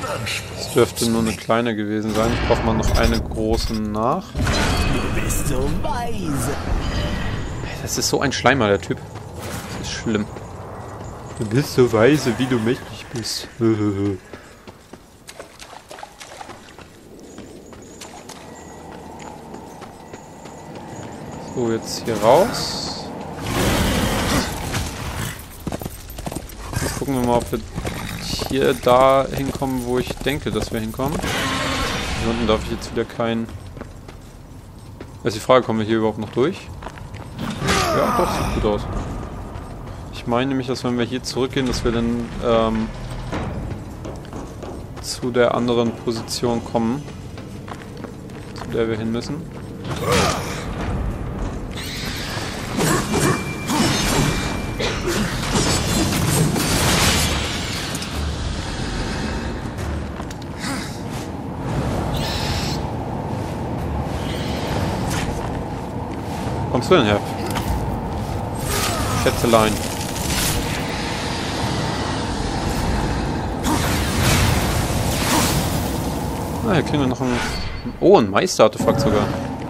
Es dürfte nur eine kleine gewesen sein. Ich brauche mal noch eine große nach. Du bist so weise. Das ist so ein Schleimer, der Typ. Das ist schlimm. Du bist so weise, wie du mächtig bist. So, jetzt hier raus. Jetzt gucken wir mal, ob wir hier da hinkommen, wo ich denke, dass wir hinkommen. Hier unten darf ich jetzt wieder kein... Also die Frage, kommen wir hier überhaupt noch durch? Ja, doch, sieht gut aus. Ich meine nämlich, dass wenn wir hier zurückgehen, dass wir dann zu der anderen Position kommen, zu der wir hin müssen. Kommst du denn her? Schätzelein. Ah, hier kriegen wir noch ein... Oh, ein Meisterartefakt sogar.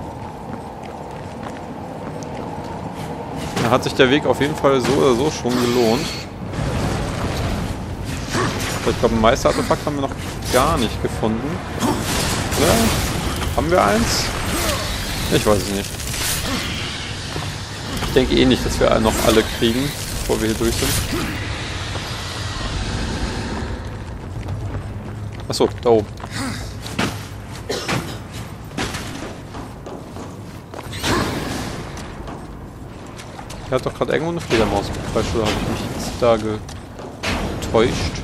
Da hat sich der Weg auf jeden Fall so oder so schon gelohnt. Ich glaube, ein Meisterartefakt haben wir noch gar nicht gefunden. Oder? Haben wir eins? Ich weiß es nicht. Ich denke eh nicht, dass wir noch alle kriegen, bevor wir hier durch sind. Achso, da oben. Er hat doch gerade irgendwo eine Fledermaus gefreischt, oder habe ich mich jetzt da getäuscht?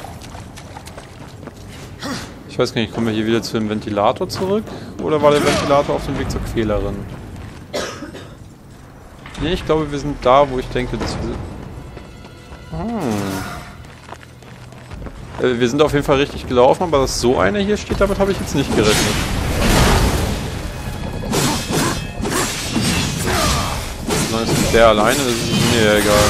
Ich weiß gar nicht, kommen wir hier wieder zu dem Ventilator zurück? Oder war der Ventilator auf dem Weg zur Quälerin? Ne, ich glaube, wir sind da, wo ich denke, dass wir... wir sind auf jeden Fall richtig gelaufen, aber dass so einer hier steht, damit habe ich jetzt nicht gerechnet. Solange es mit der alleine ist, ist es mir egal.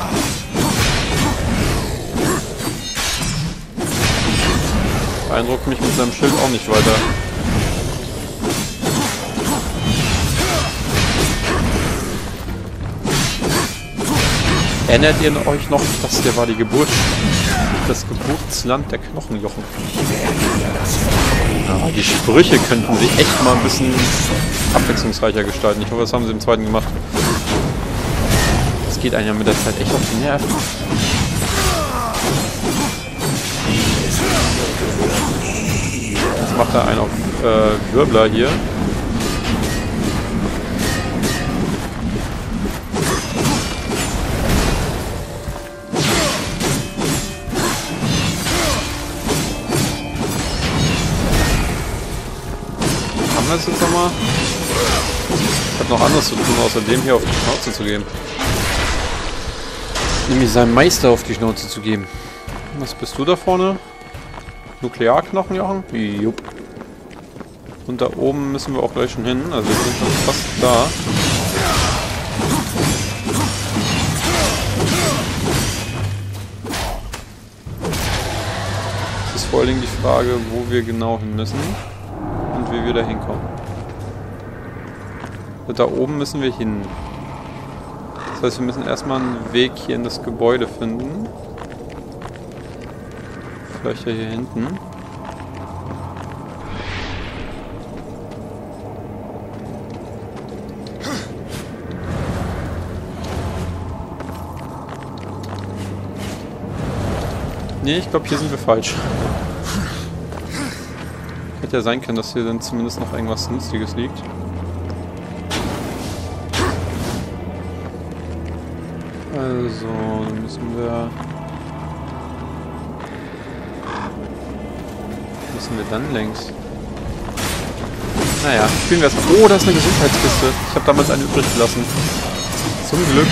Beeindruckt mich mit seinem Schild auch nicht weiter. Erinnert ihr euch noch, dass der war das Geburtsland der Knochenjochen? Ja, die Sprüche könnten sich echt mal ein bisschen abwechslungsreicher gestalten. Ich hoffe, das haben sie im zweiten gemacht. Das geht einem ja mit der Zeit echt auf die Nerven. Jetzt macht er einen auf Wirbler hier. Das jetzt nochmal. Ich habe noch anderes zu tun, außer dem hier auf die Schnauze zu geben. Nämlich seinem Meister auf die Schnauze zu geben. Was bist du da vorne? Nuklearknochenjochen? Jupp. Und da oben müssen wir auch gleich schon hin. Also wir sind schon fast da. Es ist vor allen Dingen die Frage, wo wir genau hin müssen. Und wie wir da hinkommen. Und da oben müssen wir hin. Das heißt, wir müssen erstmal einen Weg hier in das Gebäude finden. Vielleicht ja hier hinten. Nee, ich glaube, hier sind wir falsch. Hätte ja sein können, dass hier dann zumindest noch irgendwas Nützliches liegt. Also, dann müssen wir dann längs? Naja, spielen wir erstmal. Oh, da ist eine Gesundheitskiste. Ich habe damals eine übrig gelassen. Zum Glück.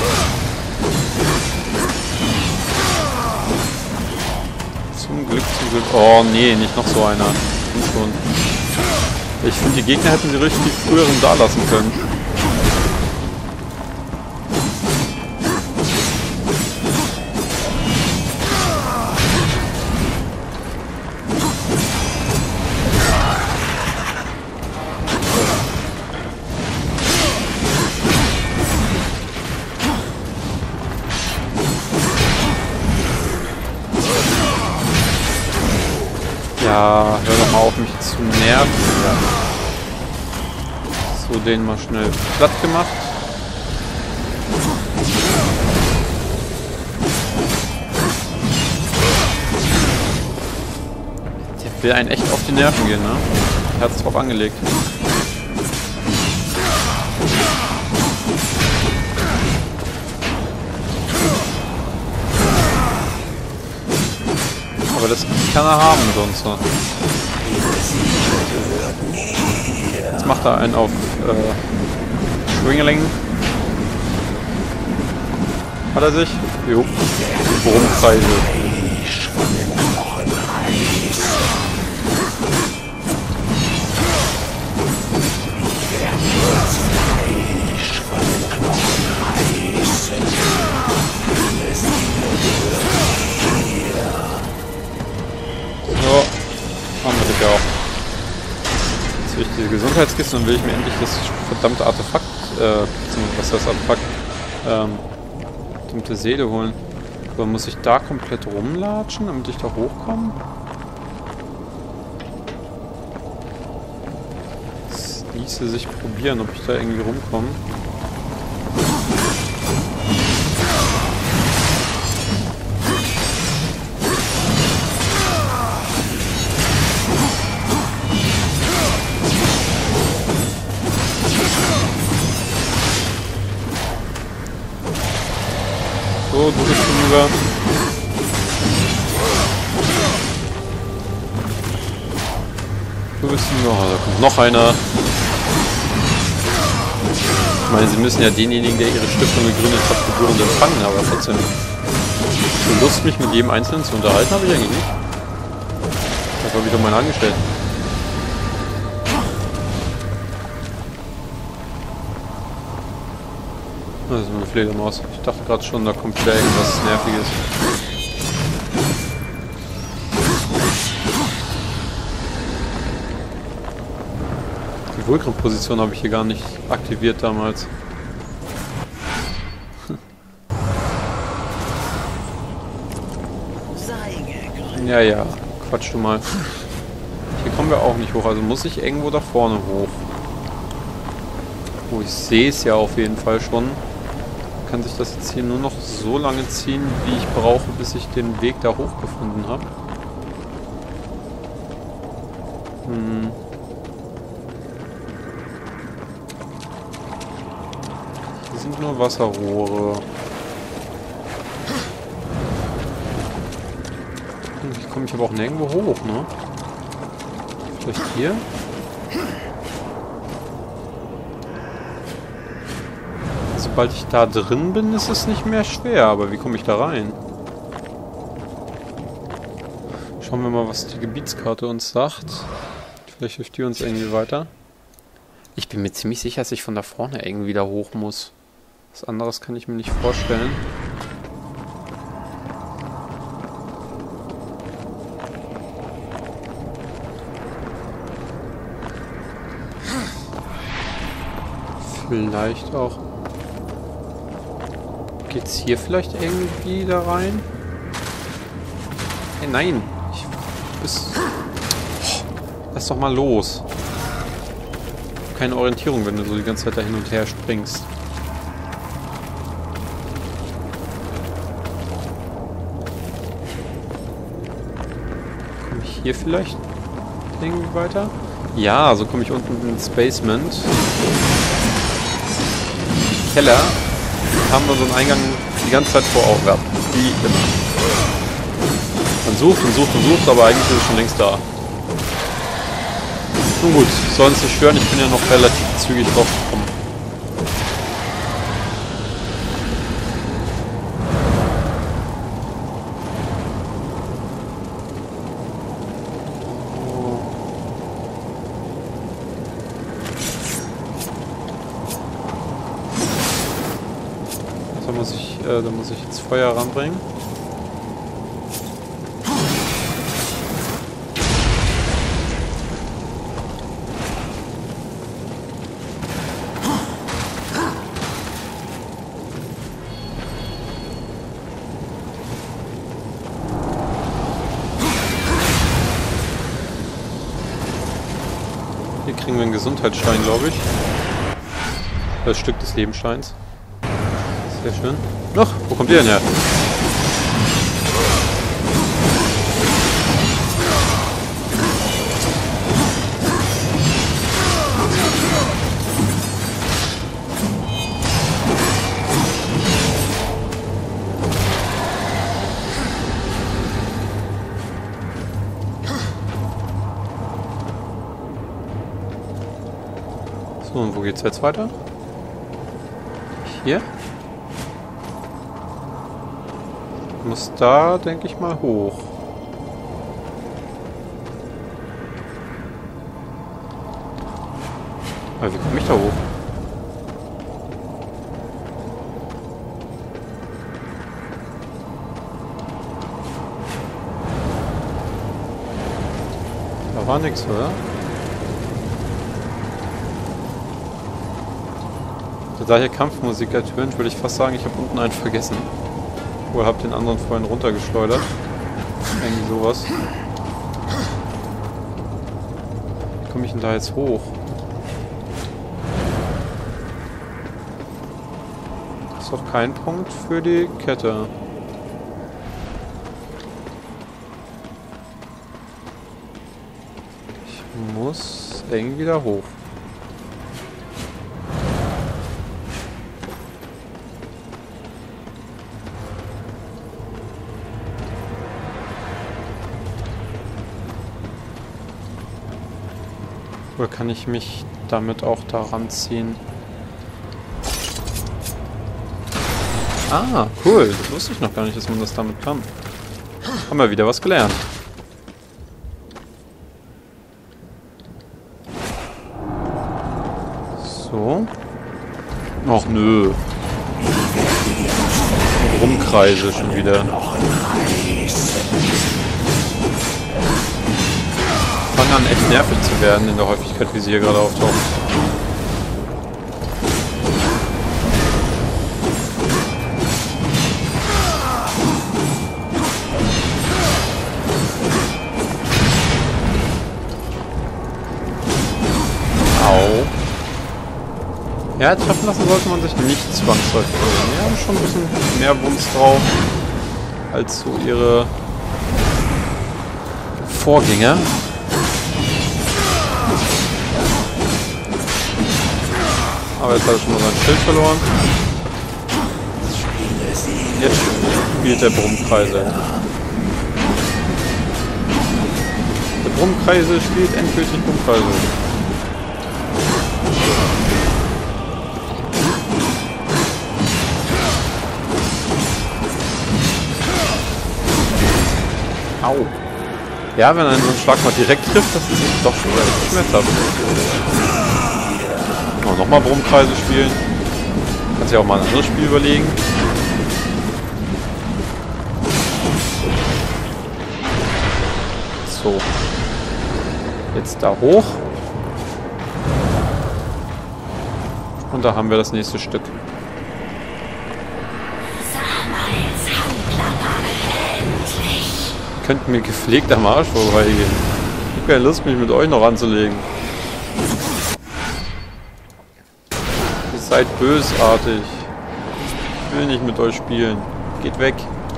Zum Glück. Oh, nee, nicht noch so einer. Schon. Ich finde, die Gegner hätten sie richtig früheren da lassen können. Ja, hör doch mal auf, mich zu nerven. So, den mal schnell platt gemacht. Der will einen echt auf die Nerven gehen, ne? Er hat es drauf angelegt. Aber das kann er haben sonst noch. Jetzt macht er einen auf Schwingeling. Hat er sich? Jo. Brummkreise. Haben wir das ja auch. Jetzt will ich diese Gesundheitskiste und will ich mir endlich das verdammte Artefakt, was das Artefakt, verdammte Seele holen. Aber muss ich da komplett rumlatschen, damit ich da hochkomme? Das ließe sich probieren, ob ich da irgendwie rumkomme. So, du bist hinüber. Du bist hinüber. Oh, da kommt noch einer. Ich meine, sie müssen ja denjenigen, der ihre Stiftung gegründet hat, gebührend empfangen, aber trotzdem. So Lust, mich mit jedem Einzelnen zu unterhalten, habe ich eigentlich nicht. Das war wieder mein Angestellter. Das ist nur eine Fledermaus. Ich dachte gerade schon, da kommt wieder irgendwas Nerviges. Die Vulkan-Position habe ich hier gar nicht aktiviert damals. Ja, ja. Quatsch du mal. Hier kommen wir auch nicht hoch. Also muss ich irgendwo da vorne hoch. Oh, ich sehe es ja auf jeden Fall schon. Kann sich das jetzt hier nur noch so lange ziehen, wie ich brauche, bis ich den Weg da hoch gefunden habe. Hier sind nur Wasserrohre. Hier komme ich aber auch nirgendwo hoch, ne? Vielleicht hier? Sobald ich da drin bin, ist es nicht mehr schwer. Aber wie komme ich da rein? Schauen wir mal, was die Gebietskarte uns sagt. Vielleicht hilft die uns irgendwie weiter. Ich bin mir ziemlich sicher, dass ich von da vorne irgendwie da hoch muss. Was anderes kann ich mir nicht vorstellen. Vielleicht auch... Geht's hier vielleicht irgendwie da rein? Hey, nein! Lass doch mal los! Keine Orientierung, wenn du so die ganze Zeit da hin und her springst. Komme ich hier vielleicht irgendwie weiter? Ja, so komme ich unten ins Basement. Keller. Haben wir so einen Eingang die ganze Zeit vor Augen gehabt. Wie immer. Man sucht und sucht und sucht, aber eigentlich ist es schon längst da. Nun gut, soll uns nicht stören, ich bin ja noch relativ zügig drauf gekommen. Da muss ich jetzt Feuer ranbringen. Hier kriegen wir einen Gesundheitsstein, glaube ich. Das Stück des Lebenssteins. Sehr schön. Ach, wo kommt ihr denn her? So, und wo geht's jetzt weiter? Hier? Muss da, denke ich mal, hoch. Aber wie komme ich da hoch? Da war nichts, oder? Da hier Kampfmusik ertönt, würde ich fast sagen, ich habe unten einen vergessen. Oder habe den anderen vorhin runtergeschleudert. Irgendwie sowas. Wie komme ich denn da jetzt hoch? Das ist doch kein Punkt für die Kette. Ich muss irgendwie da hoch. Oder kann ich mich damit auch daran ziehen? Ah, cool. Das wusste ich noch gar nicht, dass man das damit kann. Haben wir wieder was gelernt. So. Och nö. Rumkreise schon wieder. Fangen an, echt nervig zu werden in der Häufigkeit, wie sie hier gerade auftauchen. Au. Ja, treffen lassen sollte man sich nicht zwangsläufig. Die haben schon ein bisschen mehr Wumms drauf als so ihre Vorgänger. Aber jetzt hat er schon mal sein Schild verloren. Jetzt spielt der Brummkreisel. Der Brummkreisel spielt endgültig Brummkreisel. Au. Ja, wenn einen so ein Schlag mal direkt trifft, das ist doch schon relativ schmerzhaft. Oh, nochmal Brummkreise spielen. Kannst ja auch mal ein anderes Spiel überlegen. So. Jetzt da hoch. Und da haben wir das nächste Stück. Könnten mir gepflegt am Arsch vorbeigehen. Ich habe keine Lust, mich mit euch noch anzulegen. Ihr seid bösartig. Ich will nicht mit euch spielen. Geht weg.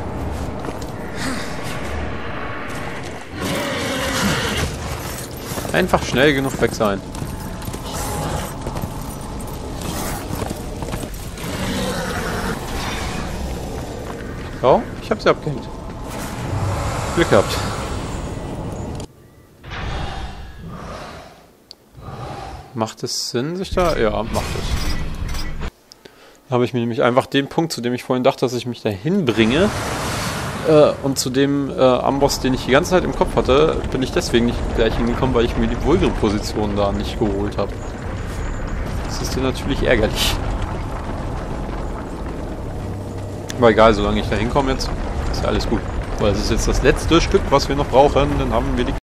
Einfach schnell genug weg sein. Oh, ich habe sie abgehängt. Glück gehabt. Macht es Sinn, sich da... Ja, macht es. Da habe ich mir nämlich einfach den Punkt, zu dem ich vorhin dachte, dass ich mich da hinbringe, und zu dem Amboss, den ich die ganze Zeit im Kopf hatte, bin ich deswegen nicht gleich hingekommen, weil ich mir die Vulgrim-Position da nicht geholt habe. Das ist dir natürlich ärgerlich. Aber egal, solange ich da hinkomme jetzt, ist ja alles gut. Weil es ist jetzt das letzte Stück, was wir noch brauchen, dann haben wir die